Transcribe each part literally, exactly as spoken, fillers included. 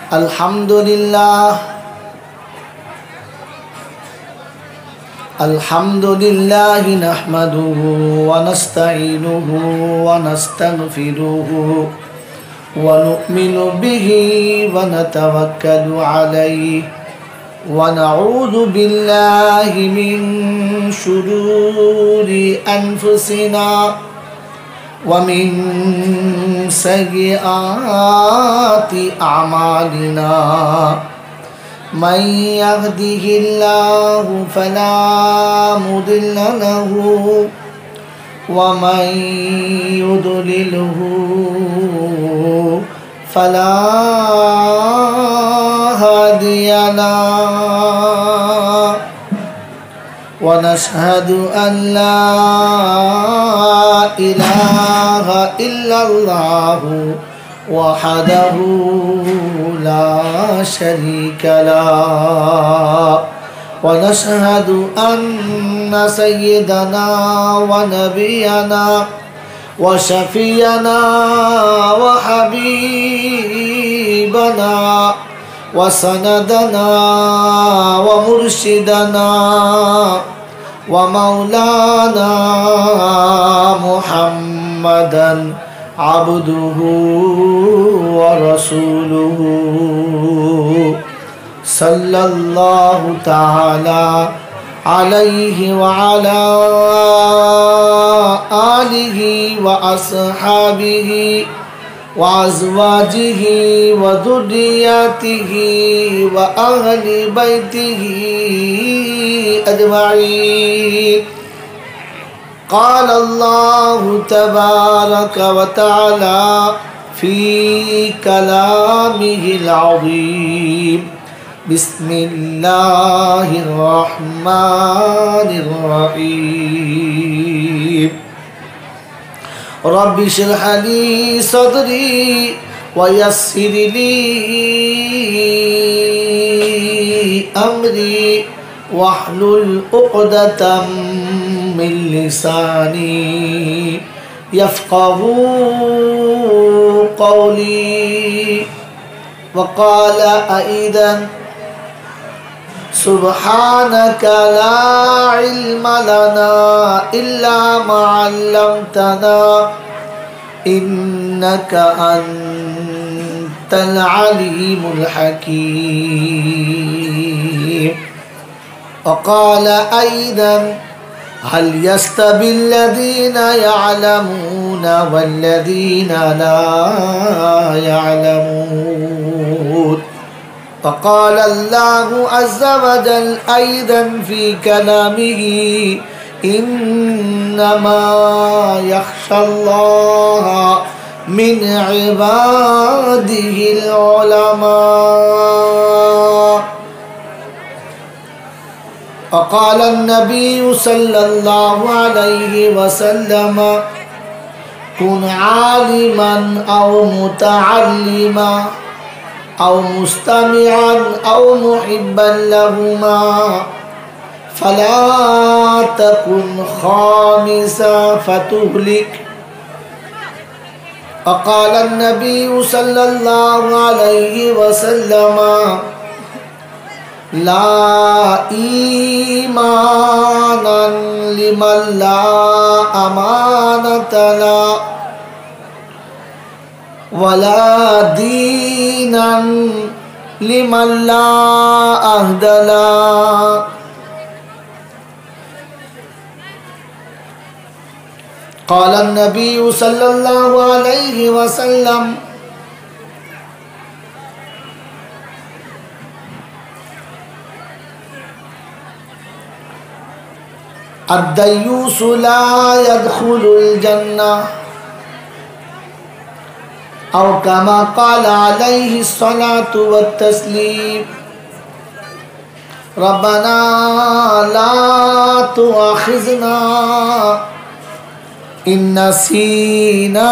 अल्हम्दुलिल्लाह अल्हम्दुलिल्लाह नहमदुहु व नस्तईनुहु व नस्तगफिरुहु व नु'मिनु बिही व नतवक्कलु अलैहि व नऊज़ु बिल्लाहि मिन शुरूरि अनफुसिना व मिन सय्यिआति अमालिना मन यहदिहिल्लाहु फला मुदिल्ल लहु व मन युद्लिलहु फला हादिय लहु व नशहदु अन ला इलाहा इल्लल्लाहु वहदहु ला शरीक लहु व नशहदु अन्ना सय्यदना व नबियना व शफीयना व हबीबना व सनदना व मुर्शिदना व मौलाना मुहम्मदन अब्दुहु व रसूलुहु सल्लल्लाहु ताला अलैहि व अला आलिहि व अस्हाबिहि व अज़वाजिहि व ज़ुर्रिय्यतिहि व अहलि बैतिहि अजमईन। क़ाल अल्लाहु तबारक व तआला फ़ी कलामिहिल अज़ीम बिस्मिल्लाहिर रहमानिर रहीम। रब्बि इश्रह ली सदरी व यस्सिर ली अमरी वहलुल उक़दतम मिन लिसानी यफ़क़हू क़ौली। वक़ाल अय्दन सुब्हानक ला इल्म लना इल्ला मा अल्लमतना इन्नक अंतल अलीमुल हकीम। वक़ाल अय्दन हल यस्तविल्लज़ीन यअलमून वल्लज़ीन ला यअलमून। वक़ाल अल्लाहु अज़्ज़ व जल अय्दन फ़ी कलामिही इन्नमा यख़्शल्लाह मिन इबादिहिल उलमा। वक़ाल अन्नबिय्यु सल्लल्लाहु अलैहि वसल्लम कुन आलिमन औ मुतअल्लिमा औ मुस्तमिअन औ मुहिब्बन लहुमा फला तकुन खामिसा फतुहलिक। वक़ाल अन्नबिय्यु सल्लल्लाहु अलैहि वसल्लम ला ईमानन लिमन ला अमानत लहु वला दीनन लिमन ला अहद लहु। क़ाल अन्नबिय्यु सल्लल्लाहु अलैहि वसल्लम अद्दय्यूसु ला यदखुलुल जन्नह औ कमा क़ाल अलैहि स्सलातु वत्तस्लीम। रब्बना ला तुआखिज़ना इन नसीना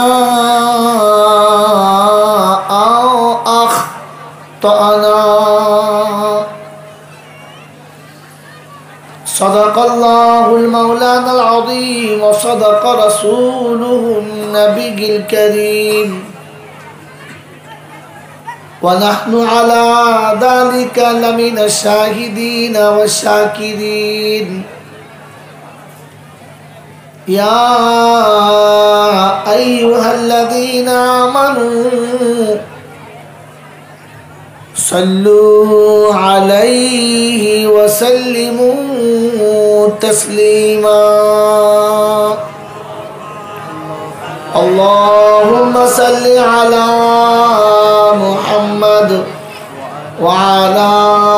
औ अख़्तअना। सदक़ल्लाहुल मौलानाल अज़ीम व सदक़ रसूलुहुन नबिय्युल करीम। ونحن على ذلك لمن الشاهدين والشاكرين يا أيها الذين آمنوا صلوا عليه وسلموا تسليما اللهم صل على محمد وعلى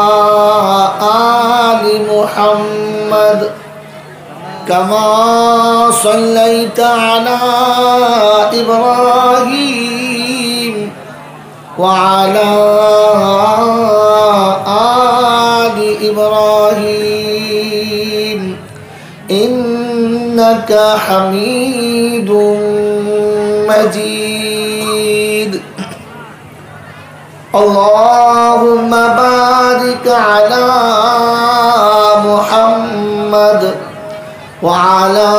آل محمد كما صليت على إبراهيم وعلى آل إبراهيم إنك حميد مجيد اللهم بارك على محمد وعلى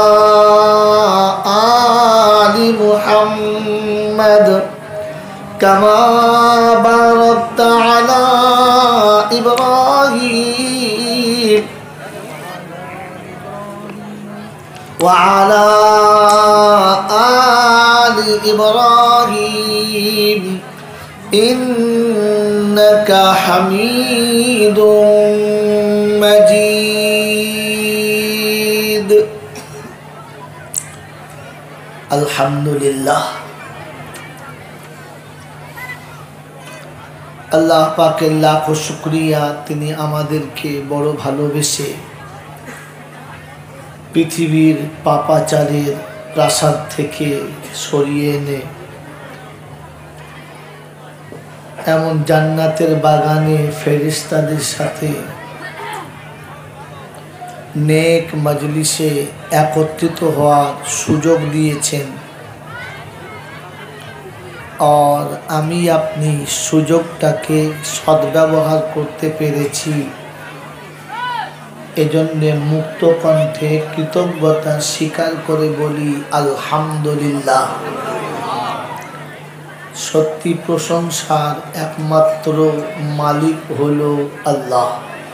آل محمد كما باركت على إبراهيم وعلى آل إبراهيم إنك حميد مجيد الحمد لله আল্লাহ পাকের লাখো শুকরিয়া, তিনি আমাদেরকে বড় ভালোবেসে পৃথিবীর পাপাচারের প্রাসাদ থেকে সরিয়ে এনে এমন জান্নাতের বাগানে ফেরেশতাদের সাথে নেক মজলিসে একত্রিত হওয়ার সুযোগ দিয়েছেন। আর আমি আপনি সুযোগটাকে সদ্ব্যবহার করতে পেরেছি, এজন্য মুক্ত কণ্ঠে কৃতজ্ঞতা স্বীকার করে বলি আলহামদুলিল্লাহ। সত্যি প্রশংসার একমাত্র মালিক হলো আল্লাহ।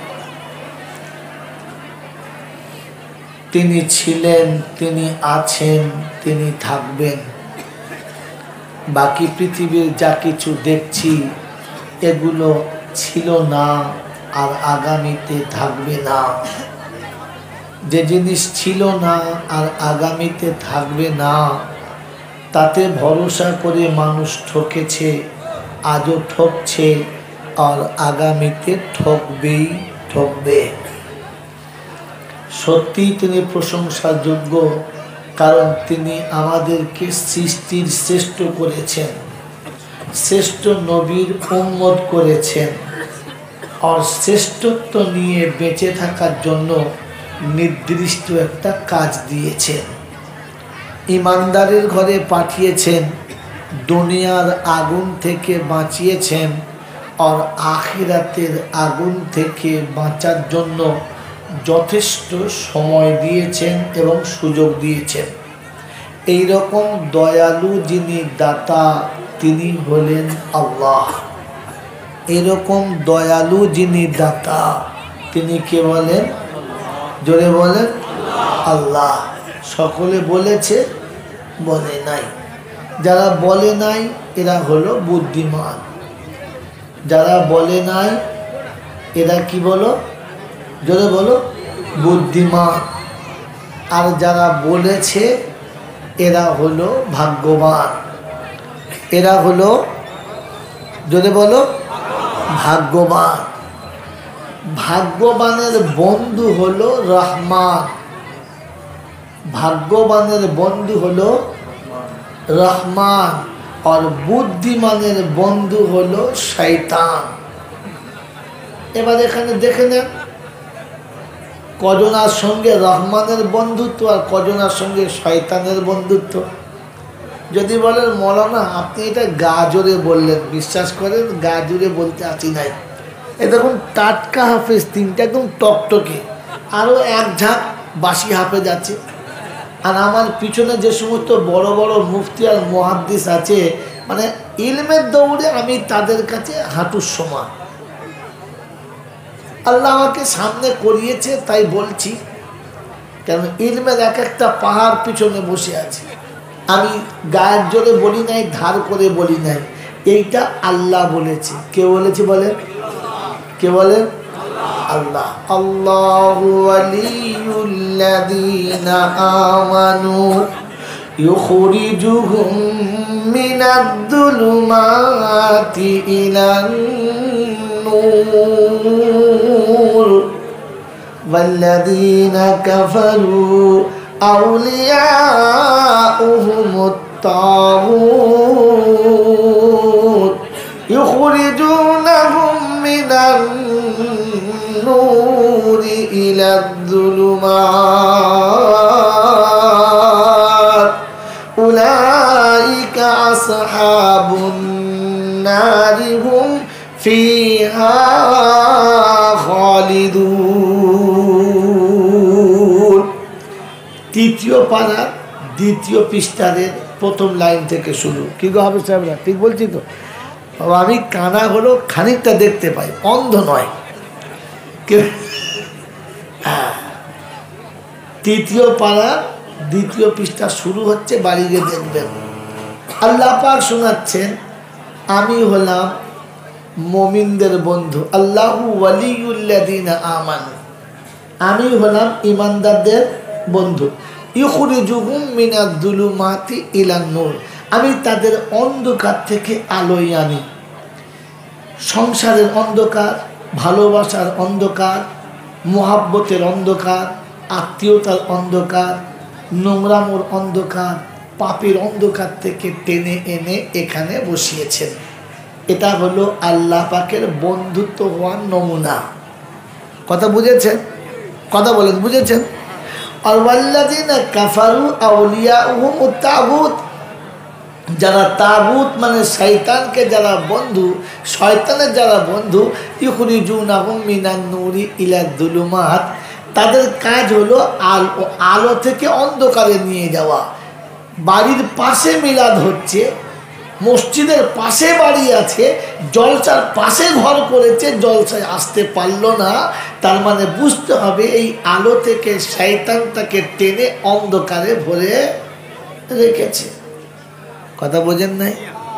তিনি ছিলেন, তিনি আছেন, তিনি থাকবেন। বাকি পৃথিবীর যা কিছু দেখছি এগুলো ছিল না আর আগামীতে থাকবে না। যে জিনিস ছিল না আর আগামীতে থাকবে না, তাতে ভরসা করে মানুষ ঠকেছে, আজও ঠকছে আর আগামীতে ঠকবেই ঠকবে। সত্যি তিনি প্রশংসার যোগ্য, কারণ তিনি আমাদেরকে সৃষ্টির শ্রেষ্ঠ করেছেন, শ্রেষ্ঠ নবীর উম্মত করেছেন, আর শ্রেষ্ঠত্ব নিয়ে বেঁচে থাকার জন্য নির্দিষ্ট একটা কাজ দিয়েছেন। ইমানদারের ঘরে পাঠিয়েছেন, দুনিয়ার আগুন থেকে বাঁচিয়েছেন, আর আখিরাতের আগুন থেকে বাঁচার জন্য যথেষ্ট সময় দিয়েছেন এবং সুযোগ দিয়েছেন। এই রকম দয়ালু যিনি দাতা, তিনি হলেন আল্লাহ। এরকম দয়ালু যিনি দাতা, তিনি কে বলেন? জোরে বলেন আল্লাহ। সকলে বলেছে? বলে নাই। যারা বলে নাই এরা হলো বুদ্ধিমান, যারা বলে নাই এরা কি বলো? জোরে বলো বুদ্ধিমান। আর যারা বলেছে এরা হলো ভাগ্যবান। এরা হলো, জোরে বলো, ভাগ্যবান। ভাগ্যবানের বন্ধু হলো রহমান, ভাগ্যবানের বন্ধু হলো রহমান, আর বুদ্ধিমানের বন্ধু হলো শয়তান। এবার এখানে দেখে নেন, কজনার সঙ্গে রহমানের বন্ধুত্ব আর কজনার সঙ্গে শয়তানের বন্ধুত্ব। যদি বলেন মৌলানা আপনি এটা গাজরে বললেন, বিশ্বাস করেন গাজরে বলতে আসি নাই। এ দেখুন টাটকা হাফেজ তিনটা, একদম টকটকে, আরও এক ঝাঁক বাসি হাফেজ আছে। আর আমার পিছনে যে সমস্ত বড় বড় মুফতি আর মুহাদ্দিস আছে, মানে ইলমের দৌড়ে আমি তাদের কাছে হাঁটুর সমান। আল্লাহ আমাকে সামনে করিয়েছে তাই বলছি, কেন ইলমের এক একটা পাহাড় পিছনে বসে আছে। আমি গায়ের জোরে বলি নাই, ধার করে বলি নাই, এইটা আল্লাহ বলেছে। কে বলেছে বলেন? কে বলেন? আল্লাহ। আল্লাহু ওয়ালিয়ুল্লাযীনা আমানু ইউখরিজুহুম মিনাদ-দুলুমাতি ইলান-নূর ওয়াল্লাযীনা কাফারু আউলিয়াউহুমুত-তাগুত ইউখরিজুনাহুম মিনান-নূরি ইলাদ-দুলুমাত উলাইকা আসহাবুন-নারি হুম ফিহা খালিদুন। তৃতীয় পারার দ্বিতীয় পৃষ্ঠারের প্রথম লাইন থেকে শুরু। কি গো হাফেজ সাহেবরা, ঠিক বলছি তো? আমি কানা হলো খানিকটা দেখতে পাই, অন্ধ নয়। তৃতীয় পারার দ্বিতীয় পৃষ্ঠা শুরু হচ্ছে, বাড়ি গিয়ে দেখবেন। আল্লাহ পাক শোনাচ্ছেন, আমি হলাম মুমিনদের বন্ধু। আল্লাহু ওয়ালিয়ুল্লাযীনা আমানু, আমি হলাম ইমানদারদের বন্ধু। ইউখরিজুহুম মিনাদ-দুলুমাতি ইলান-নূর, আমি তাদের অন্ধকার থেকে আলোয় আনি। সংসারের অন্ধকার, ভালোবাসার অন্ধকার, মোহাব্বতের অন্ধকার, আত্মীয়তার অন্ধকার, নোংরামোর অন্ধকার, পাপের অন্ধকার থেকে টেনে এনে এখানে বসিয়েছেন। এটা হলো আল্লাহ পাকের বন্ধুত্ব হওয়ার নমুনা। কথা বুঝেছেন? কথা বলেন, বুঝেছেন? আর ওয়াল্লাযীনা কাফারু আউলিয়াউহুমুত-তাগুত, যারা তাগুত মানে শয়তানকে যারা বন্ধু, শয়তানের যারা বন্ধু, ইউখরিজুনাহুম মিনান-নূরি ইলাদ-দুলুমাত, তাদের কাজ হলো আলো আলো থেকে অন্ধকারে নিয়ে যাওয়া। বাড়ির পাশে মিলাদ হচ্ছে, মসজিদের পাশে বাড়ি আছে, জলসার পাশে ঘর করেছে, জলসায় আসতে পারলো না, তার মানে বুঝতে হবে এই আলো থেকে শয়তানটাকে টেনে অন্ধকারে ভরে রেখেছে। কথা বোঝেন নাই?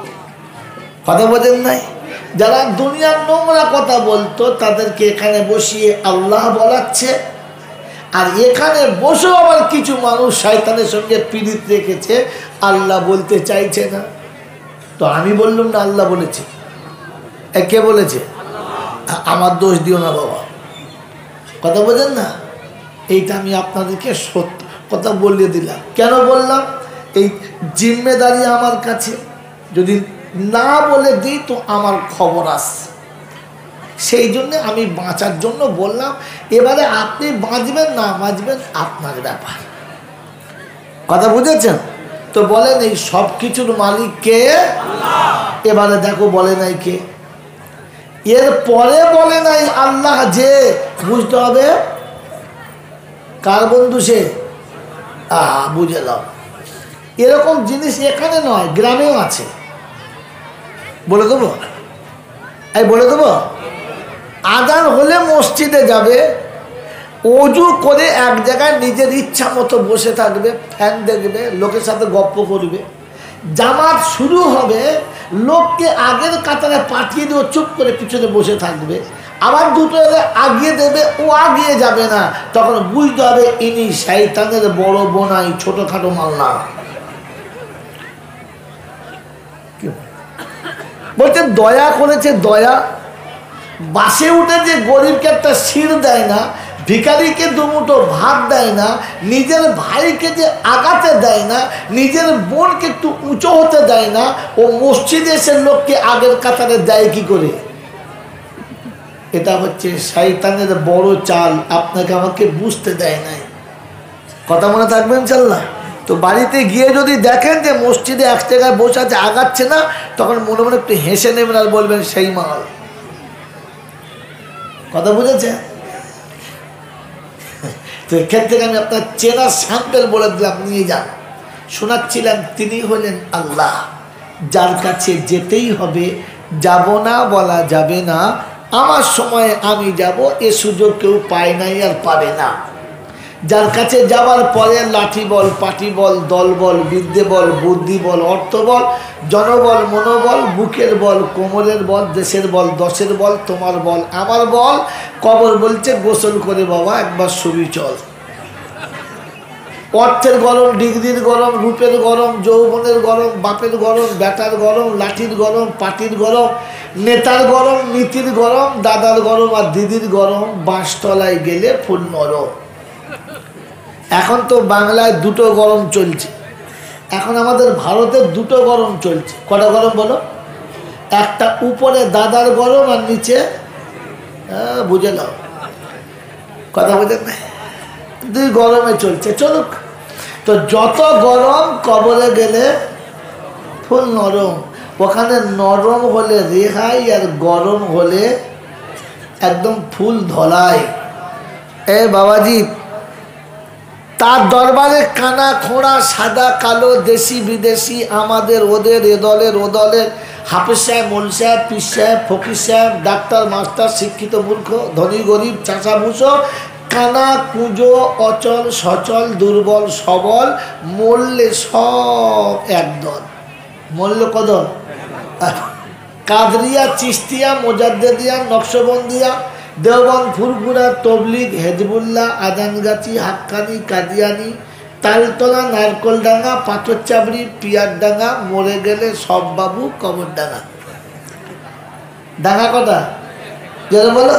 কথা বোঝেন নাই? যারা দুনিয়ার নোংরা কথা বলতো তাদেরকে এখানে বসিয়ে আল্লাহ বলাচ্ছে, আর এখানে বসেও আবার কিছু মানুষ শয়তানের সঙ্গে পীড়িত রেখেছে, আল্লাহ বলতে চাইছে না। তো আমি বললাম না, আল্লাহ বলেছে। কে বলেছে? আমার দোষ দিও না বাবা। কথা বোঝেন না? এইটা আমি আপনাদেরকে সত্য কথা বলিয়ে দিলাম। কেন বললাম? এই জিম্মেদারি আমার কাছে, যদি না বলে দিই তো আমার খবর আসছে। সেই জন্য আমি বাঁচার জন্য বললাম। এবারে আপনি বাঁচবেন না বাঁচবেন আপনার ব্যাপার। কথা বুঝেছেন তো? বলেন এই সব কিছুর মালিক কে? এবারে দেখো বলে নাই কে, এর পরে বলে নাই আল্লাহ যে। বুঝতে হবে কার বন্ধু সে। আহ বুঝলাম। এরকম জিনিস এখানে নয়, গ্রামেও আছে। বলে দেবো? এই বলে দেবো, আজান হলে মসজিদে যাবে, অজু করে এক জায়গায় নিজের ইচ্ছা মতো বসে থাকবে, ফ্যান দেখবে, লোকের সাথে গপ্প করবে। জামাত শুরু হবে, লোককে আগের কাতারে পাঠিয়ে দিয়ে চুপ করে পিছনে বসে থাকবে। আবার দুটো আগিয়ে দেবে, ও আগিয়ে যাবে না। তখন বুঝতে হবে ইনি শয়তানের বড় বোনাই, ছোটখাটো মাল না। বলছে দয়া করেছে, দয়া। বাসে উঠে যে গরিবকে একটা শির দেয় না, ভিখারিকে দুমুঠো ভাত দেয় না, নিজের ভাইকে যে আগাতে দেয় না, নিজের বোনকে একটু উঁচু হতে দেয় না, ও মসজিদে এসে লোককে আগের কাতারে দেয় কি করে? এটা হচ্ছে শয়তানের বড় চাল, আপনাকে আমাকে বুঝতে দেয় নাই। কথা মনে থাকবে ইনশাআল্লাহ। তো বাড়িতে গিয়ে যদি দেখেন যে মসজিদে এক জায়গায় বসে আছে, আগাচ্ছে না, তখন মনে মনে একটু হেসে নেবেন আর বলবেন সেই মাল। কথা বুঝেছে? তো এখান থেকে আমি আপনার চেনার স্যাম্পেল বলে দিলাম, নিয়ে যান। শোনাচ্ছিলেন তিনি হলেন আল্লাহ। যার কাছে যেতেই হবে, যাব না বলা যাবে না, আমার সময়ে আমি যাব, এ সুযোগ কেউ পায় নাই আর পাবে না। যার কাছে যাওয়ার পরে লাঠি বল, পাটি বল, দল বল, বিদ্যে বল, বুদ্ধি বল, অর্থ বল, জনবল, মনোবল, বুকের বল, কোমরের বল, দেশের বল, দশের বল, তোমার বল, আমার বল, কবর বলছে গোসল করে বাবা একবার ছবি চল। অর্থের গরম, ডিগ্রির গরম, রূপের গরম, যৌবনের গরম, বাপের গরম, বেটার গরম, লাঠির গরম, পাটির গরম, নেতার গরম, নীতির গরম, দাদার গরম আর দিদির গরম, বাঁশতলায় গেলে ফুল নরম। এখন তো বাংলায় দুটো গরম চলছে, এখন আমাদের ভারতের দুটো গরম চলছে। কটা গরম বলো? একটা উপরে দাদার গরম আর নিচে বুঝে নাও, কথা বুঝেন না, দুই গরমে চলছে, চলুক। তো যত গরম, কবরে গেলে ফুল নরম। ওখানে নরম হলে রেহাই আর গরম হলে একদম ফুল ধলাই। এ বাবাজি, তার দরবারে কানা খোঁড়া, সাদা কালো, দেশি বিদেশি, আমাদের ওদের, এ দলের ও দলের, হাফেজ সাহেব, মোল সাহেব, পীর সাহেব, ফকির সাহেব, ডাক্তার মাস্টার, শিক্ষিত মূর্খ, ধনী গরিব, চাষা ভুষো, কানা কুঁজো, অচল সচল, দুর্বল সবল, মরলে সব একদল। মরল কদল? কাদরিয়া, চিস্তিয়া, মোজাদ্দেদিয়া, নকশবন্দিয়া, দেওবন্দ, ফুরফুরা, তবলিগ, হেজবুল্লাহ, আদানগাছি, হাক্কানি, কাদিয়ানি, তালতলা, নারকলডাঙ্গা, পাথরচাবড়ি, পিয়ারডাঙ্গা, মরে গেলে সব বাবু কবরডাঙ্গা। ডাঙ্গা কটা? যেটা বলো,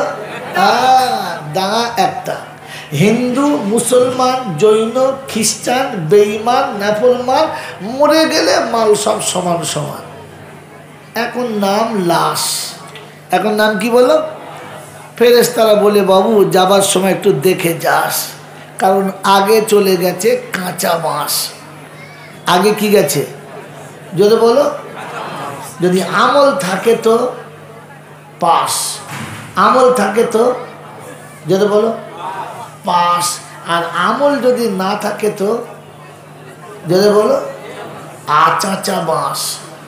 ডাঙ্গা একটা। হিন্দু, মুসলমান, জৈন, খ্রিস্টান, বেঈমান, নাফরমান, মরে গেলে মাল সব সমান সমান। এখন নাম লাশ। এখন নাম কি বলো? ফেরেশতারা বলে বাবু যাবার সময় একটু দেখে যাস, কারণ আগে চলে গেছে কাঁচা বাঁশ। আগে কি গেছে? যদি বলো, যদি আমল থাকে তো পাস, আমল থাকে তো যদি বলো পাস, আর আমল যদি না থাকে তো যদি বলো আচাচা বাঁশ।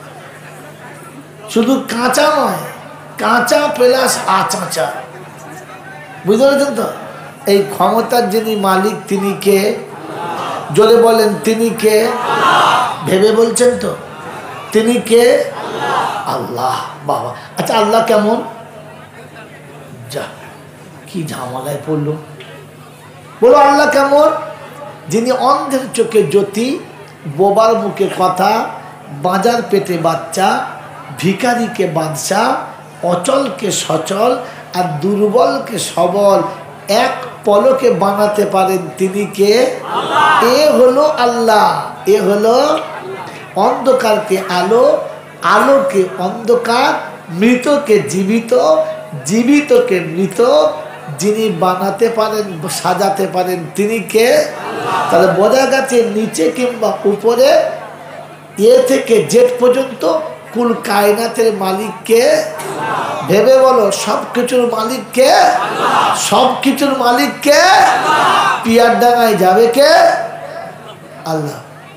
শুধু কাঁচা নয়, কাঁচা প্লাস আচাচা, বুঝতে পেরেছেন তো? এই ক্ষমতার যিনি মালিক তিনি কে? জোরে বলেন তিনি কে? ভেবে বলছেন তো? তিনি কে? আল্লাহ। বাবা, আচ্ছা আল্লাহ কেমন? যা কি ঝামেলায় পড়লো। বলো আল্লাহ কেমন? যিনি অন্ধের চোখে জ্যোতি, বোবার মুখে কথা, বাঁজার পেটে বাচ্চা, ভিখারিকে বাদশা, অচলকে সচল আর দুর্বলকে সবল এক পলকে বানাতে পারেন তিনি কে? এ হলো আল্লাহ। এ হলো অন্ধকারকে আলো, আলোকে অন্ধকার, মৃতকে জীবিত, জীবিতকে মৃত যিনি বানাতে পারেন, সাজাতে পারেন তিনি কে? তাহলে বোঝা গেছে নিচে কিংবা উপরে, এ থেকে জেড পর্যন্ত কুল কায়নাতের মালিক কে? ভেবে বলো, সব কিছুর মালিক কে? সব কিছুর মালিক কে? পিয়ার ডাঙায় যাবে কে? আল্লাহ।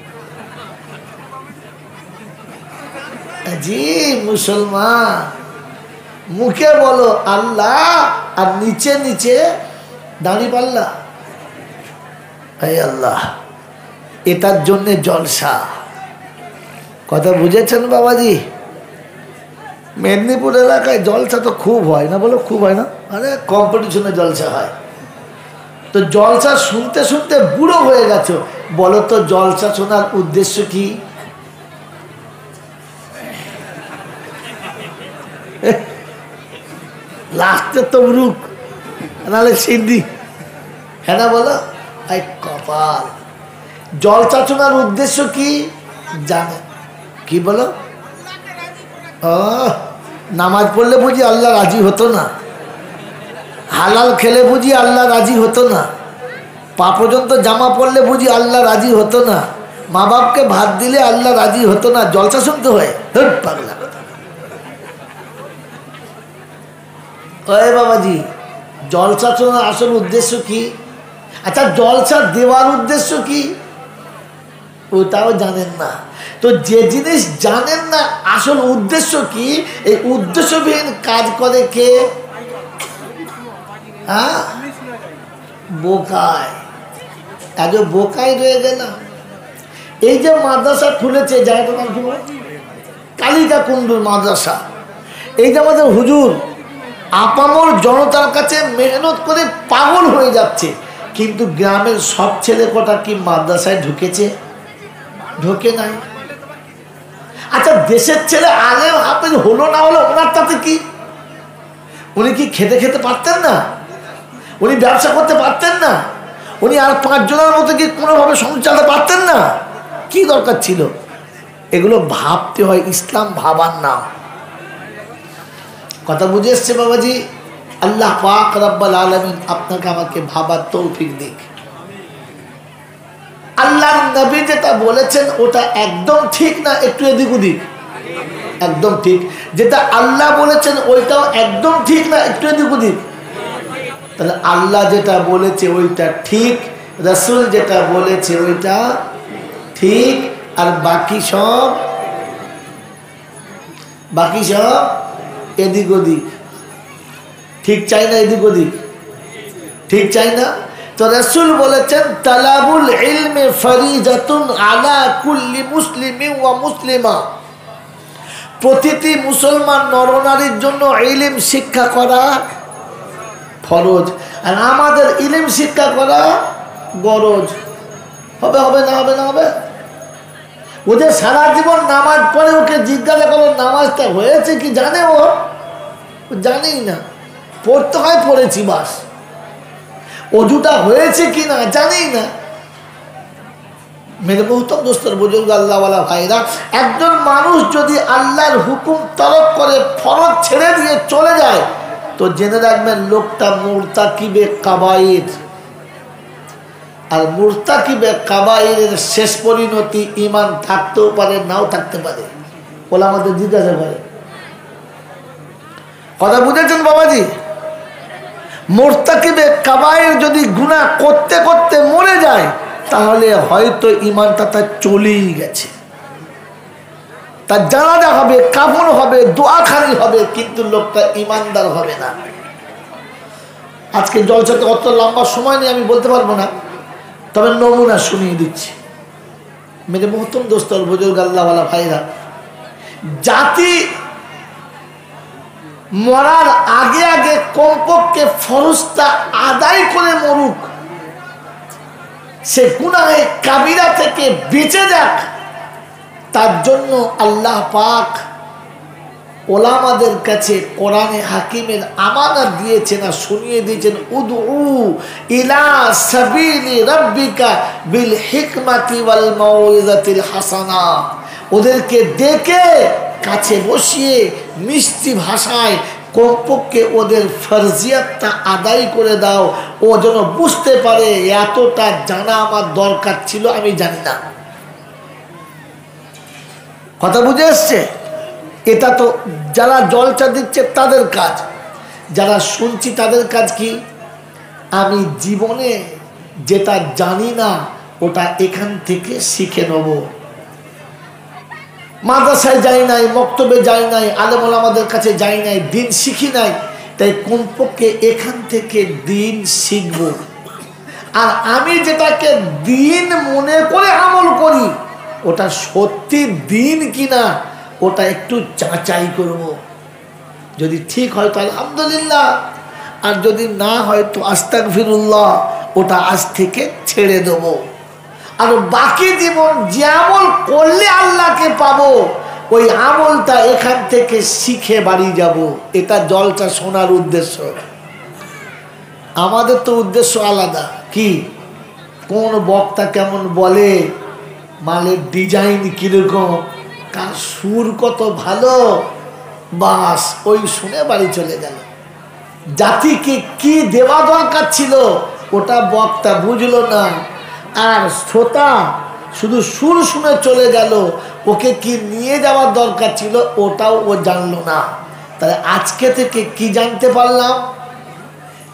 জি মুসলমান, মুখে বলো আল্লাহ আর নিচে নিচে দাঁড়ি পাল্লা। এই আল্লাহ, এটার জন্যে জলসা। কথা বুঝেছেন বাবাজি? মেদিনীপুর এলাকায় জলসা তো খুব হয় না, বলো খুব হয় না? মানে কম্পিটিশনে জলসা হয়। তো জলসা শুনতে শুনতে বুড়ো হয়ে গেছো, বলো তো জলসা শোনার উদ্দেশ্য কি? লাস্টে তমরুক নাহলে সিদ্ধি, হ্যাঁ না বলো? এই কপাল। জলসা শোনার উদ্দেশ্য কি জানে? কি বলো? ও নামাজ পড়লে বুঝি আল্লাহ রাজি হতো না, হালাল খেলে বুঝি আল্লাহ রাজি হতো না, পা পর্যন্ত জামা পরলে বুঝি আল্লাহ রাজি হতো না, মা বাপকে ভাত দিলে আল্লাহ রাজি হতো না, জলসা শুনতে হয়? পাগলা। ওই বাবাজি, জলসা শোনার আসল উদ্দেশ্য কি? আচ্ছা জলসা দেওয়ার উদ্দেশ্য কি? ওটাও জানেন না। তো যে জিনিস জানেন না আসল উদ্দেশ্য কি, এই উদ্দেশ্যবিহীন কাজ করে কে? হ্যাঁ, বোকায়। এত বোকায় রয়ে গেলাম। এই যে মাদ্রাসা খুলেছে, জায়গাটার নাম কি বলে? কালিকা কুণ্ডুর মাদ্রাসা। এই যে আমাদের হুজুর আপামর জনতার কাছে মেহনত করে পাগল হয়ে যাচ্ছে, কিন্তু গ্রামের সব ছেলে কটা কি মাদ্রাসায় ঢুকেছে? ঢোকে নাই। আচ্ছা, দেশের ছেলে আলেম হাফেজ হলো না হলো ওনার তাতে কি? উনি কি খেতে খেতে পারতেন না? উনি ব্যবসা করতে পারতেন না? উনি আর পাঁচজনের মতো কি কোনোভাবে সংসার চালাতে পারতেন না? কি দরকার ছিল? এগুলো ভাবতে হয়, ইসলাম ভাবার নাম। কথা বুঝে এসছে বাবাজি? আল্লাহ পাক রব্বুল আলামিন আপনাকে আমাকে ভাবার তৌফিক দিক। আল্লাহর নবী যেটা বলেছেন ওটা একদম ঠিক না একটু এদিক ওদিক? একদম ঠিক। যেটা আল্লাহ বলেছেন ওইটাও একদম ঠিক না একটু এদিক ওদিক? তাহলে আল্লাহ যেটা বলেছে ওইটা ঠিক, রাসূল যেটা বলেছে ওইটা ঠিক, আর বাকি সব বাকি সব এদিক ওদিক। ঠিক চাই না এদিক ওদিক? ঠিক চাই না? তো রাসূল বলেছেন তালাবুল ইলমি ফরিজাতুন আলা কুল্লি মুসলিমিন ওয়া মুসলিমা। প্রতিটি মুসলমান নরনারীর জন্য ইলম শিক্ষা করা ফরজ, আর আমাদের ইলম শিক্ষা করা গরজ। হবে হবে না হবে না হবে? ওদের সারা জীবন নামাজ পড়ে, ওকে জিজ্ঞাসা করো নামাজটা হয়েছে কি জানে? ও জানেই না। পড়তে হয় পড়েছি বাস, অজুটা হয়েছে কি না জানেই না। মেরে বহুতম দোস্তর বুজুর্গ আল্লাহওয়ালা ভাইরা, একজন মানুষ যদি আল্লাহর হুকুম তরক করে ফরজ ছেড়ে দিয়ে চলে যায় তো জেনে রাখবেন লোকটা মুরতাকিবে কাবাইর। আর মুরতাকিবে কাবাইরের শেষ পরিণতি ঈমান থাকতেও পারে নাও থাকতে পারে। বলে আমাদের জিজ্ঞাসা করে। কথা বুঝেছেন বাবাজি? মুরতাকিবে কাবাইর যদি গুনাহ করতে করতে মরে যায় তাহলে হয়তো ঈমানটা তার চলেই গেছে। তার জানাজা হবে, কাফন হবে, দোয়াখানি হবে, কিন্তু লোকটা ঈমানদার হবে না। আজকে জলসাতে অত লম্বা সময় নেই, আমি বলতে পারবো না, তবে নমুনা শুনিয়ে দিচ্ছি। মেরে মোহতম দোস্তর বুজুর্গ আল্লাহওয়ালা ভাইরা, জাতি মরার আগে আগে কমপক্ষে ফরজটা আদায় করে মরুক, সে গুনাহে কাবিরা থেকে বেঁচে যাক, তার জন্য আল্লাহ পাক ওলামাদের কাছে কোরআনে হাকিমের আমানত দিয়েছেন আর শুনিয়ে দিয়েছেন উদউ ইলা সাবিলি রাব্বিকা বিল হিকমাতি ওয়াল মাউইযাতিল হাসানা। ওদেরকে ডেকে কাছে বসিয়ে মিষ্টি ভাষায় কমপক্ষে ওদের ফরজিয়াতটা আদায় করে দাও, ও যেন বুঝতে পারে এতটা জানা আমার দরকার ছিল, আমি জানি না। কথা বুঝে এসছে? এটা তো যারা জলসা দিচ্ছে তাদের কাজ, যারা শুনছি তাদের কাজ কি? আমি জীবনে যেটা জানি না ওটা এখান থেকে শিখে নেব। মাদ্রাসায় যাই নাই, মক্তবে যাই নাই, আলেম ওলামাদের কাছে যাই নাই, দিন শিখি নাই, তাই কমপক্ষে এখান থেকে দিন শিখব। আর আমি যেটাকে দিন মনে করে আমল করি ওটা সত্যি দিন কিনা ওটা একটু যাচাই করব। যদি ঠিক হয় তো আলহামদুলিল্লাহ, আর যদি না হয় তো আস্তাগফিরুল্লাহ, ওটা আজ থেকে ছেড়ে দেব। আর বাকি জীবন যে আমল করলে আল্লাহকে পাবো ওই আমলটা এখান থেকে শিখে বাড়ি যাব। এটা জলটা শোনার উদ্দেশ্য। আমাদের তো উদ্দেশ্য আলাদা। কি? কোন বক্তা কেমন বলে, মালের ডিজাইন কিরকম, কার সুর কত ভালো, বাস ওই শুনে বাড়ি চলে গেল। জাতিকে কি দেওয়া দরকার ছিল ওটা বক্তা বুঝলো না, আর শ্রোতা শুধু সুর শুনে চলে গেল, ওকে কি নিয়ে যাওয়ার দরকার ছিল ওটাও ও জানলো না। তাহলে আজকে থেকে কি জানতে পারলাম?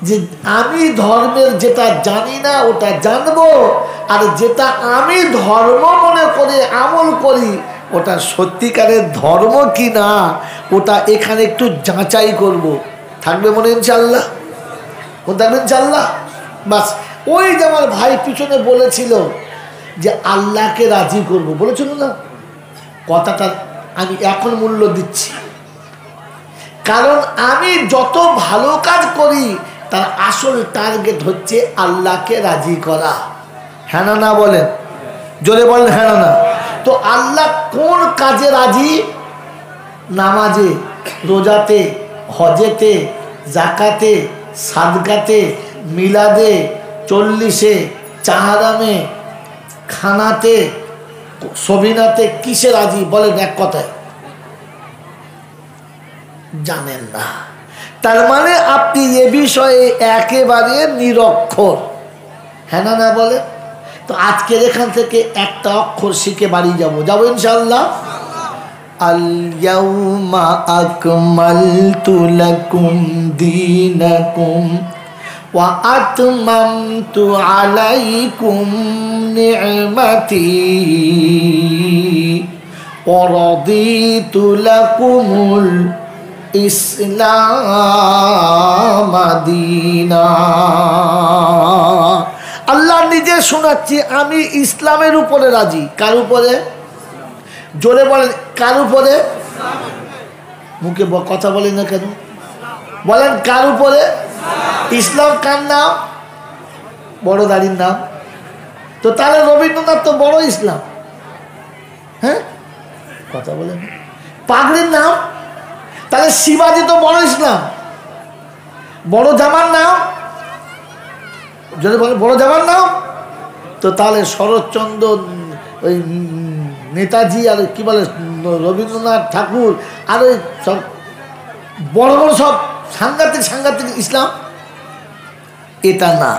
যে আমি ধর্মের যেটা জানি না ওটা জানবো, আর যেটা আমি ধর্ম মনে করে আমল করি ওটা সত্যিকারের ধর্ম কি না ওটা এখানে একটু যাচাই করব। থাকবে মনে ইনশাল্লাহ? কোন থাকবে ইনশাল্লাহ? বাস ওই যে আমার ভাই পিছনে বলেছিল যে আল্লাহকে রাজি করব, বলেছিল না, কথাটা আমি এখন মূল্য দিচ্ছি। কারণ আমি যত ভালো কাজ করি তার আসল টার্গেট হচ্ছে আল্লাহকে রাজি করা। হ্যাঁ না না বলেন, জোরে বলেন হ্যাঁ না না। তো আল্লাহ কোন কাজে রাজি? নামাজে, রোজাতে, হজেতে, জাকাতে, সাদকাতে, মিলাদে, চল্লিশে, চাহারামে, খানাতে, সবিনাতে, কিসে রাজি বলেন এক কথায়? জানেন না। তার মানে আপনি এ বিষয়ে একেবারে নিরক্ষর। হ্যাঁ না না বলে? তো আজকের এখান থেকে একটা অক্ষর শিখে বাড়ি যাব, যাবো ইনশাআল্লাহ। আল ইয়াউমা আকমালতু লাকুম দীনাকুম ওয়া আতমামতু আলাইকুম নি'মাতি ওয়া রাদিতু লাকুমুল ইসলাম দীনা। আল্লাহ নিজে শোনাচ্ছি আমি ইসলামের উপরে রাজি। কার উপরে? জোরে বলেন, কার উপরে? মুখে কথা বলেন না কেন? বলেন কার উপরে? ইসলাম কার নাম? বড় দাড়ির নাম। তো তাহলে রবীন্দ্রনাথ তো বড় ইসলাম। হ্যাঁ, কথা বলেন। পাগড়ির নাম? তাহলে শিবাজি তো বড় ইসলাম। বড় জামার নাম? যদি বলে বড় জামার নাম, তো তাহলে শরৎচন্দ্র, ওই নেতাজি, আর কি বলে রবীন্দ্রনাথ ঠাকুর, আর ওই সব বড় বড় সব সাংঘাতিক সাংঘাতিক ইসলাম। এটা না।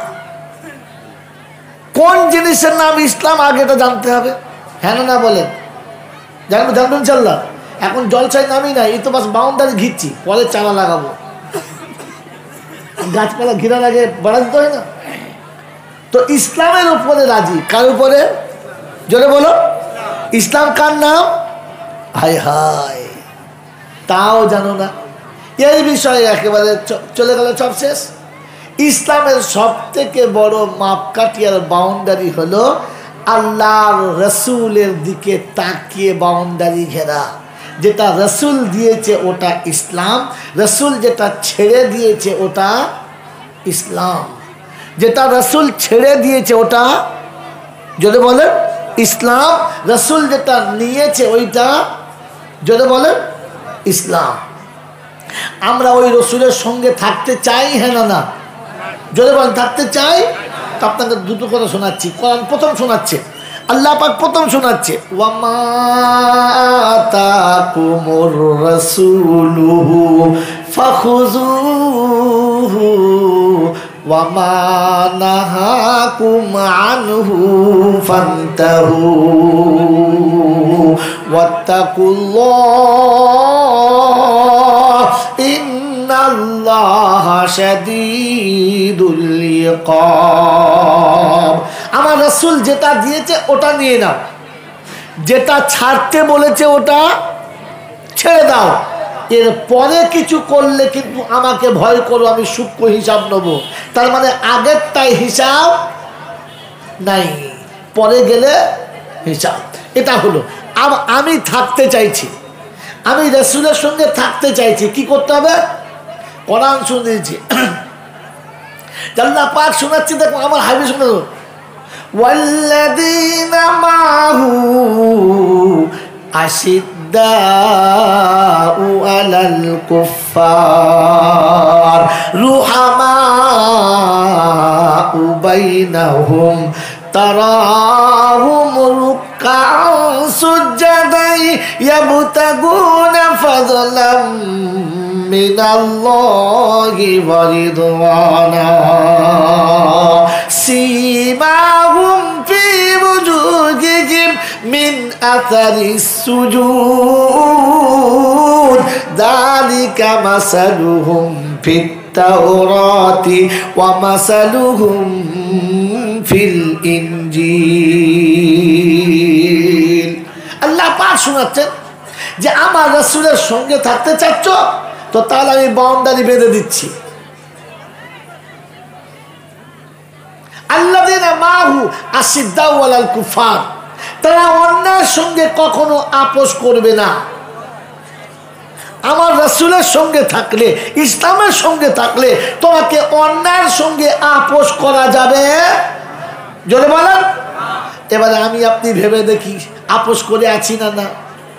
কোন জিনিসের নাম ইসলাম আগে এটা জানতে হবে। হ্যাঁ না বলেন? জানবো জানবেন ইনশাল্লাহ। এখন জলসায় নামি নাই, এই তো বাস বাউন্ডারি ঘিরছি, পরে চারা লাগাবো। গাছপালা ঘিরা লাগে, বাড়া দিতে হয় না? তো ইসলামের উপরে রাজি। কার উপরে? জোরে বলো। ইসলাম কার নাম? হায় হায়, তাও জানো না। এই বিষয়ে একেবারে চলে গেল, সব শেষ। ইসলামের সব থেকে বড় মাপকাঠি আর বাউন্ডারি হলো আল্লাহর রসুলের দিকে তাকিয়ে বাউন্ডারি ঘেরা। যেটা রসুল দিয়েছে ওটা ইসলাম, রসুল যেটা ছেড়ে দিয়েছে ওটা ইসলাম, যেটা রসুল ছেড়ে দিয়েছে ওটা যদি বলেন ইসলাম, রসুল যেটা নিয়েছে ওইটা যদি বলেন ইসলাম। আমরা ওই রসুলের সঙ্গে থাকতে চাই, হ্যাঁ না না? যদি বলেন থাকতে চাই, তো আপনাদের দুটো কথা শোনাচ্ছি। কোরআন প্রথম শোনাচ্ছে, আল্লাহ পাক প্রথম শোনাচ্ছে, ওয়ামা আতাকুমুর রাসূলু ফাখুযুহু ওয়ামা নাহাকুম আনহু ফান্তাহু ওয়াত্তাকুল্লাহ ইন্নাল্লাহা শাদীদুল ইকাব। আমার রাসূল যেটা দিয়েছে ওটা নিয়ে নাও, যেটা ছাড়তে বলেছে ওটা ছেড়ে দাও। এর পরে কিছু করলে কিন্তু আমাকে ভয় করো, আমি সূক্ষ্ম হিসাব নেব। তার মানে আগেরটাই হিসাব নাই, পরে গেলে হিসাব। এটা হলো আমি থাকতে চাইছি, আমি রাসূলের সঙ্গে থাকতে চাইছি। কি করতে হবে? কোরআন শুনেছি, আল্লাহ পাক শোনাচ্ছি। দেখো আমার হাইবে শুনে দেবো, ওয়াল্লাযীনা মাহু আশিদ্দাউ আলাল কুফফার রুহামাউ বাইনাহুম তারাহুম রুকআন সুজদান ইয়াবতাগুনা ফাযলাম মিনাল্লাহি ওয়া রিদওয়ানা সীমাহুম ফি ওজুহিহিম মিন আথারিস সুজুদ যালিকা মাসালুহুম ফিত তাওরাতি ওয়া মাসালুহুম ফিল ইনজিল। আল্লাহ পাক শোনাচ্ছেন যে আমার রাসূলের সঙ্গে থাকতে চাচ্ছ তো তাহলে আমি বাউন্ডারি বেঁধে দিচ্ছি। আল্লাযীনা মাহু আশিদ্দাউ আলাল কুফার, তারা অন্যায়ের সঙ্গে কখনো আপোষ করবে না। আমার রাসূলের সঙ্গে থাকলে, ইসলামের সঙ্গে থাকলে তোমাকে অন্যায়ের সঙ্গে আপোষ করা যাবে, জোরে বলেন। এবারে আমি আপনি ভেবে দেখি আপোষ করে আছি না না।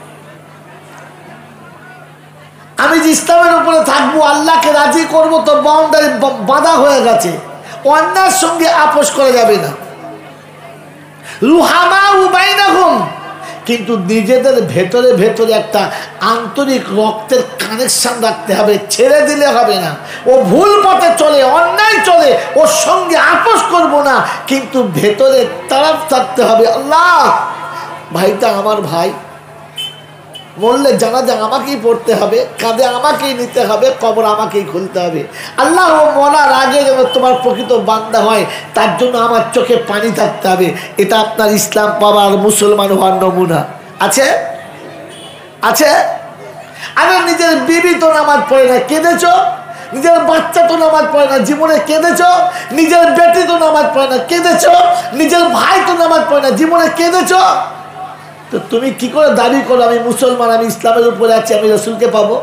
আমি যে ইসলামের উপরে থাকবো, আল্লাহকে রাজি করবো, তো বাউন্ডারি বাঁধা হয়ে গেছে, অন্যায়ের সঙ্গে আপোষ করা যাবে না। রুহামা উবাইনাহুম, কিন্তু নিজেদের ভেতরে ভেতরে একটা আন্তরিক রক্তের কানেকশন রাখতে হবে, ছেড়ে দিলে হবে না। ও ভুল পথে চলে, অন্যায় চলে, ওর সঙ্গে আপোষ করব না, কিন্তু ভেতরে তারাফ থাকতে হবে। আল্লাহ, ভাইটা আমার ভাই, বললে জানাজা আমাকেই পড়তে হবে, কাঁধে আমাকেই নিতে হবে, কবর আমাকেই খুলতে হবে। আল্লাহ, ও মরার আগে যেন তোমার প্রকৃত বান্দা হয়, তার জন্য আমার চোখে পানি থাকতে হবে। এটা আপনার ইসলাম পাওয়ার, মুসলমান হওয়ার নমুনা আছে আছে আরে নিজের বিবি তো নামাজ পড়ে না, কেঁদেছ। নিজের বাচ্চা তো নামাজ পড়ে না, জীবনে কেঁদেছ। নিজের বেটি তো নামাজ পড়ে না, কেঁদেছ। নিজের ভাই তো নামাজ পড়ে না, জীবনে কেঁদেছ। তো তুমি কি করে দাবি করো আমি মুসলমান, আমি ইসলামের উপরে আছি, আমি রাসূলকে পাবো?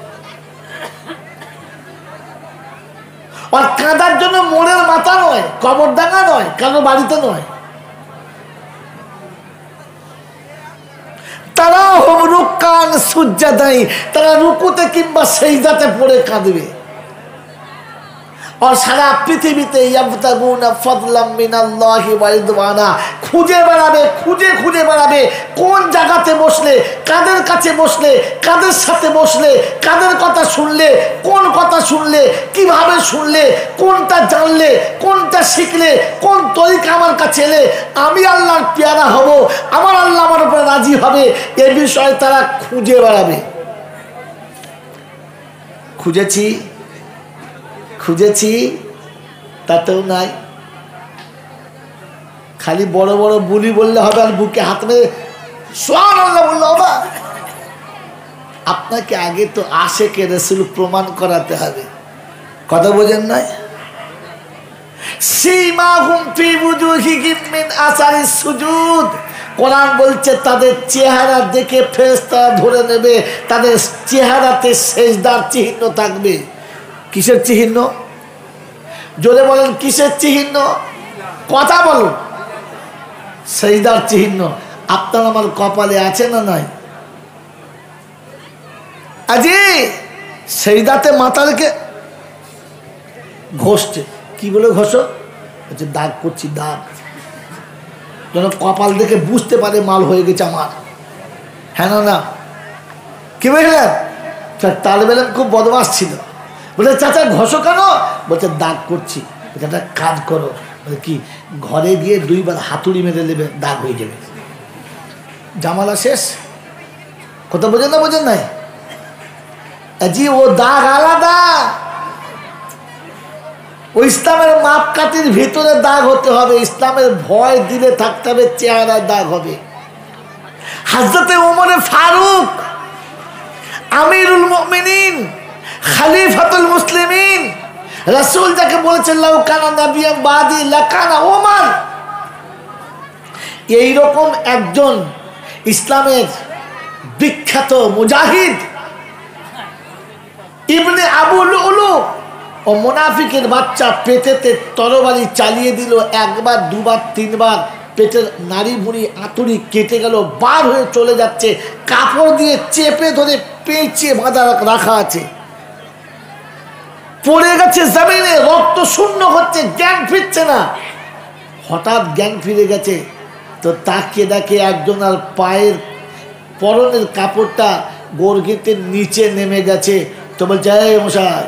আর কাঁদার জন্য মোড়ের মাথা নয়, কবরডাঙ্গা নয়, কারো বাড়িতে নয়। তারা হম রুকান সুজ্জাদাই, তারা রুকুতে কিংবা সিজদাতে পড়ে কাঁদবে। আর সারা পৃথিবীতে ইয়াবতাগুনা ফাদলাম মিনাল্লাহি ওয়া রিদওয়ানা, খুঁজে বেড়াবে, খুঁজে খুঁজে বেড়াবে কোন জায়গাতে বসলে, কাদের কাছে বসলে, কাদের সাথে বসলে, কাদের কথা শুনলে, কোন কথা শুনলে, কিভাবে শুনলে, কোনটা জানলে, কোনটা শিখলে, কোন তরিকা আমার কাছে এলে আমি আল্লাহর পেয়ারা হব, আমার আল্লাহ আমার উপরে রাজি হবে, এ বিষয়ে তারা খুঁজে বেড়াবে। খুঁজেছি খুঁজেছি তাতেও নাই। খালি বড় বড় বুলি বললে হবে, আর বুকে হাত মেরে সুবহানাল্লাহ বললে হবে? আপনাকে আগে তো আশেকে রাসূল প্রমাণ করাতে হবে। কথা বোঝেন নাই? সীমাহুম ফি ওয়ুজুহিহিম মিন আসারিস সুজুদ, কোরআন বলছে তাদের চেহারা দেখে ফেরেশতারা ধরে নেবে তাদের চেহারাতে সিজদার চিহ্ন থাকবে। কিসের চিহ্ন? জোরে বলেন, কিসের চিহ্ন? কথা বলুন। সিজদার চিহ্ন আপনার আমার কপালে আছে না নাই? আজি সিজদাতে মাথা রেখে ঘষছে। কি বলে ঘষো? বলছে দাগ করছি, দাগ, যেন কপাল দেখে বুঝতে পারে মাল হয়ে গেছে আমার। হ্যাঁ না না, কি বুঝলেন? তালবেলেন খুব বদমাস ছিল, বলে চাচা ঘষো কেন? বলছে দাগ করছি। একটা কাজ করো, বলে কি, ঘরে গিয়ে দুইবার হাতুড়ি মেরে নেবে, দাগ হয়ে যাবে। জামালা শেষ। কথা বোঝেন না? বোঝেন নাই? জি, ও দাগ আলাদা। ও ইসলামের মাপকাঠির ভিতরে দাগ হতে হবে, ইসলামের ভয় দিলে থাকতে হবে, চেহারার দাগ হবে। হযরতে ওমরে ফারুক আমিরুল মুমিনিন, খলিফাতুল মুসলিমিন, রাসূল যাকে বলেছেন লাউ কানা নাবিয়ান বাদি লাকানা ওমর, এইরকম একজন ইসলামের বিখ্যাত মুজাহিদ ইবনে আবু লুলু ও মুনাফিকের বাচ্চা পেটেতে তরবারি চালিয়ে দিল, একবার দুবার তিনবার পেটের নাড়ি ভুঁড়ি আঁতুড়ি কেটে গেল, বার হয়ে চলে যাচ্ছে, কাপড় দিয়ে চেপে ধরে পেঁচিয়ে বাঁধা রাখা আছে, পড়ে গেছে জমিনে, রক্ত শূন্য হচ্ছে, জ্ঞান ফিরছে না। হঠাৎ জ্ঞান ফিরে গেছে, তো তাকিয়ে দেখে একজন আর পায়ের পরনের কাপড়টা গর্গিতের নিচে নেমে গেছে। তো বলছে, এই মশাই,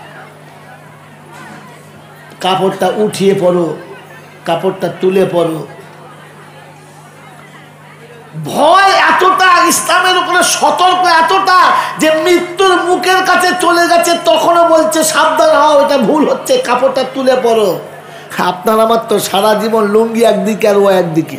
কাপড়টা উঠিয়ে পড়ো, কাপড়টা তুলে পড়ো। ভয় এতটা ইসলামের উপরে সতর্ক এতটা যে মৃত্যুর মুখের কাছে চলে গেছে, তখনও বলছে সাবধান হও, এটা ভুল হচ্ছে, কাপড়টা তুলে পড়ো। আপনার আমার তো সারা জীবন লুঙ্গি একদিকে আর ও একদিকে।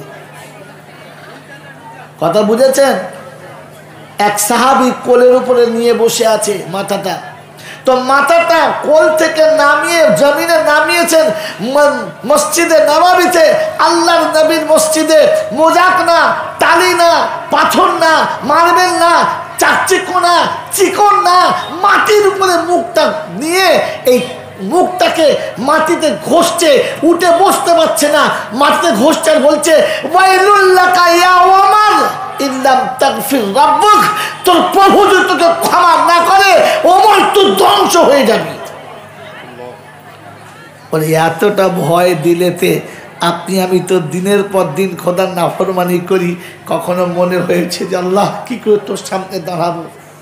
কথা বুঝেছেন? এক সাহাবী কোলের উপরে নিয়ে বসে আছে মাথাটা, তো মাথাটা কোল থেকে নামিয়ে জমিনে নামিয়েছেন মসজিদে নববীতে, আল্লাহর নবীর মসজিদে। মজাক না, টালি না, পাথর না, মারবেল না, চাকচিকো না, চিকন না, মাটির উপরে মুখটা নিয়ে এই মুখটাকে মাটিতে ঘষছে, উঠে বসতে পারছে না, মাটিতে ঘষছে আর বলছে ওয়াইলুল লাকা ইয়া ওমর ইল্লাম তাগফির রাব্বুক, তোর প্রভু যদি তোকে ক্ষমা না করে ওমর তুই ধ্বংস হয়ে যাবি। বলে এতটা ভয় দিলেতে আপনি আমি তো দিনের পর দিন খোদার নাফরমানি করি, কখনো মনে হয়েছে যে আল্লাহ কি করে তোর সামনে দাঁড়াবো?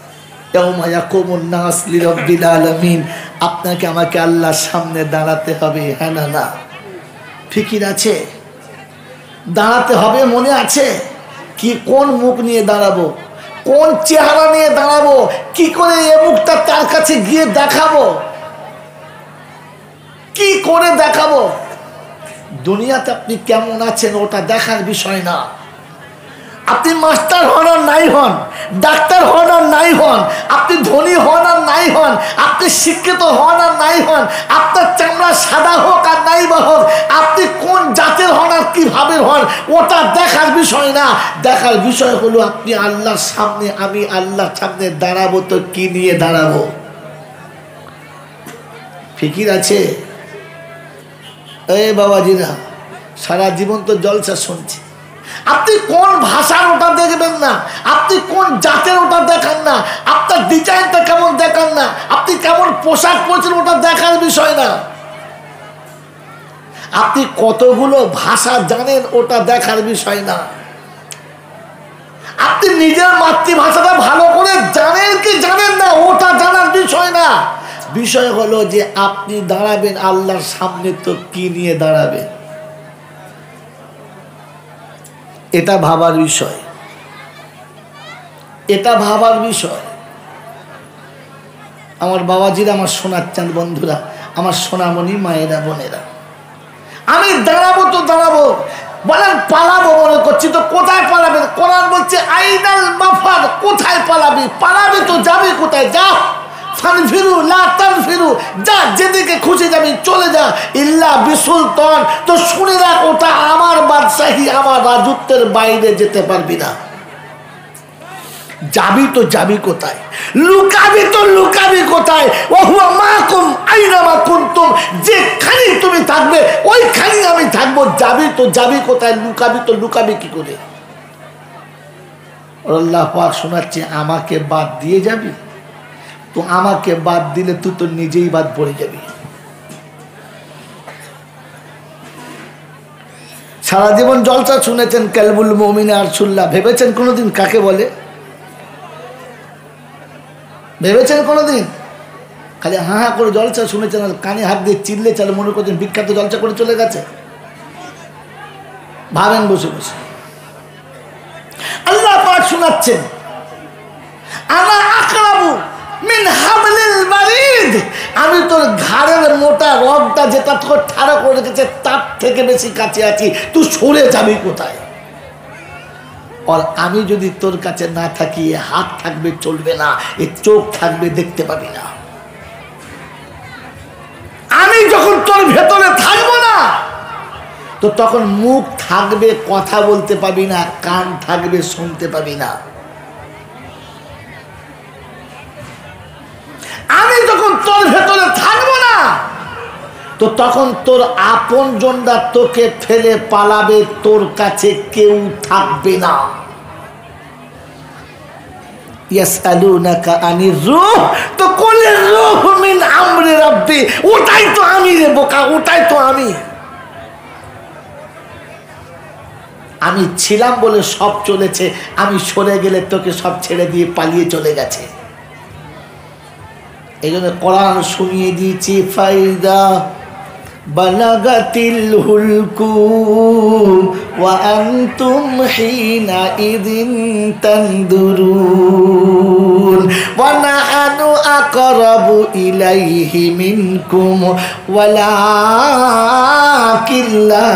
আপনাকে আমাকে আল্লাহর সামনে দাঁড়াতে হবে, হ্যাঁ না না ফিকির আছে? দাঁড়াতে হবে, মনে আছে? কি কোন মুখ নিয়ে দাঁড়াবো, কোন চেহারা নিয়ে দাঁড়াবো, কি করে এ মুখটা তার কাছে গিয়ে দেখাবো, কি করে দেখাবো? দুনিয়াতে আপনি কেমন আছেন ওটা দেখার বিষয় না। আপনি মাস্টার হন আর নাই হন, ডাক্তার হন আর নাই হন, আপনি ধনী হন আর নাই হন, আপনি শিক্ষিত হন আর নাই হন, আপনার চামড়া সাদা হোক আর নাই বা হোক, আপনি কোন জাতের হন আর কিভাবে হন ওটা দেখার বিষয় না। দেখার বিষয় হলো আপনি আল্লাহর সামনে, আমি আল্লাহর সামনে দাঁড়াবো তো কি নিয়ে দাঁড়াবো? ফিকির আছে? এই বাবাজিরা, সারা জীবন তো জলসা শুনছি, আপনি কোন ভাষার ওটা দেখবেন না, আপনি কোন জাতের ওটা দেখান না, আপনার ডিজাইনটা কেমন দেখান না, আপনি কেমন পোশাক পরেছেন ওটা দেখার বিষয় না, আপনি কতগুলো ভাষা জানেন ওটা দেখার বিষয় না, আপনি নিজের মাতৃভাষাটা ভালো করে জানেন কি জানেন না ওটা জানার বিষয় না। বিষয় হলো যে আপনি দাঁড়াবেন আল্লাহর সামনে তো কি নিয়ে দাঁড়াবেন, এটা ভাবার বিষয়, এটা ভাবার বিষয়। আমার বাবাজিরা, আমার সোনার চাঁদ বন্ধুরা, আমার সোনামণি মায়েরা বোনেরা, আমি দাঁড়াবো তো দাঁড়াবো, বলেন পালাবো মনে করছি তো কোথায় পালাবেন? কোরআন বলছে আইনাল মাফার, কোথায় পালাবি? পালাবি তো যাবি কোথায়? যা ফানফিরু লা তানফিরু, যা যেদিকে খুশি যাবি চলে যা, ইল্লা বিসুলতান, তো শুনে রাখ ওটা আমার বাদশাহী, আমার রাজত্বের বাইরে যেতে পারবি না। যাবি তো যাবি কোথায়? লুকাবি তো লুকাবি কোথায়? ওহুয়া মাকুম আইনামা কুনতুম, যেখানেই তুমি থাকবে ওইখানেই আমি থাকবো। যাবি তো যাবি কোথায়? লুকাবি তো লুকাবি কি করে? আল্লাহ পাক শোনাচ্ছে আমাকে বাদ দিয়ে যাবি তো, আমাকে বাদ দিলে তুই তো নিজেই বাদ পড়ে যাবি। সারা জীবন জলসা শুনেছেন, কালবুল মুমিন আরশুল্লাহ, ভেবেছেন কোনোদিন কাকে বলে? ভেবেছেন কোনোদিন? খালি হা হা করে জলসা শুনেছেন আর কানে হাত দিয়ে চিল্লে চালে মনে করছেন বিখ্যাত জলসা করে চলে গেছে। ভাবেন বসে বসে, আল্লাহ পাক শোনাচ্ছেন আনা আকরাবু মিন হাবলিল বারিদ, আমি তোর ঘাড়ের মোটা রগটা যেটা তোর ঠাড়া করে রেখেছে তার থেকে বেশি কাছে আছি, তুই সরে যাবি কোথায়? আর আমি যদি তোর কাছে না থাকি, এ হাত থাকবে চলবে না, এ চোখ থাকবে দেখতে পাবি না। আমি যখন তোর ভেতরে থাকবো না তো তখন মুখ থাকবে কথা বলতে পাবি না, কান থাকবে শুনতে পাবি না। আমি যখন তোর ভেতরে থাকবো না তো তখন তোর আপন জনরা তোকে ফেলে পালাবে, তোর কাছে কেউ থাকবে না। ইয়াসআলুনাকা আনির রূহ, তো কুলির রূহ মিন আমরি রাব্বি, ওটাই তো আমি রে বোকা, ওটাই তো আমি। আমি ছিলাম বলে সব চলেছে, আমি সরে গেলে তোকে সব ছেড়ে দিয়ে পালিয়ে চলে গেছে। এই জন্য কোরআন শুনিয়ে দিয়েছি, ফাইদা বালাগাতিল হুলকুম وأنتم حينئذ تنظرون ونحن أقرب إليه منكم ولكن لا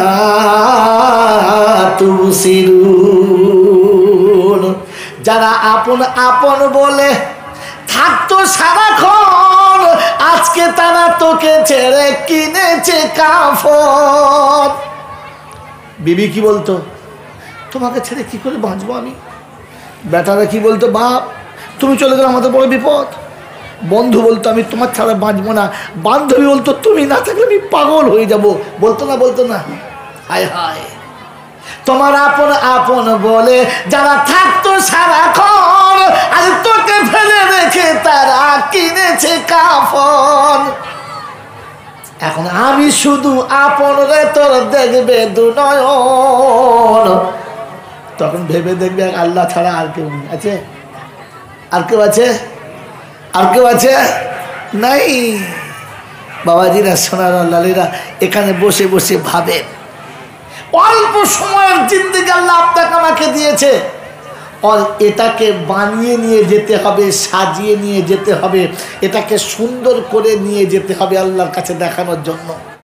تبصرون যারা আপন আপন বলে থাকতো সারাক্ষণ আজকে তারা তোকে ছেড়ে কিনেছে কাফন। বিবি কি বলতো, তোমাকে ছেড়ে কি করে বাঁচবো আমি। বেটারা কি বলতো, বাপ তুমি চলে গেলে আমাদের বড় বিপদ। বন্ধু বলতো আমি তোমার ছাড়া বাঁচবো না। বান্ধবী বলতো তুমি না থাকলে আমি পাগল হয়ে যাব। বলতো না বলতো না? হায় হায়, তোমার আপন আপন বলে যারা থাকতো সারাক্ষণ আজ তোকে ফেলে রেখে তারা কিনেছে কাফন। এখন আমি শুধু আপন রে তোর দেখবে দু নয়ন, তখন ভেবে দেখবে আল্লাহ ছাড়া আর কেউ আছে? আর কেউ আছে? আর কেউ আছে? নাই। বাবাজিরা, সোনার লালীরা এখানে বসে বসে ভাবে, অল্প সময়ের জিন্দেগি আল্লাহ আপনাকে আমাকে দিয়েছে, আর এটাকে বানিয়ে নিয়ে যেতে হবে, সাজিয়ে নিয়ে যেতে হবে, এটাকে সুন্দর করে নিয়ে যেতে হবে আল্লাহর কাছে দেখানোর জন্য।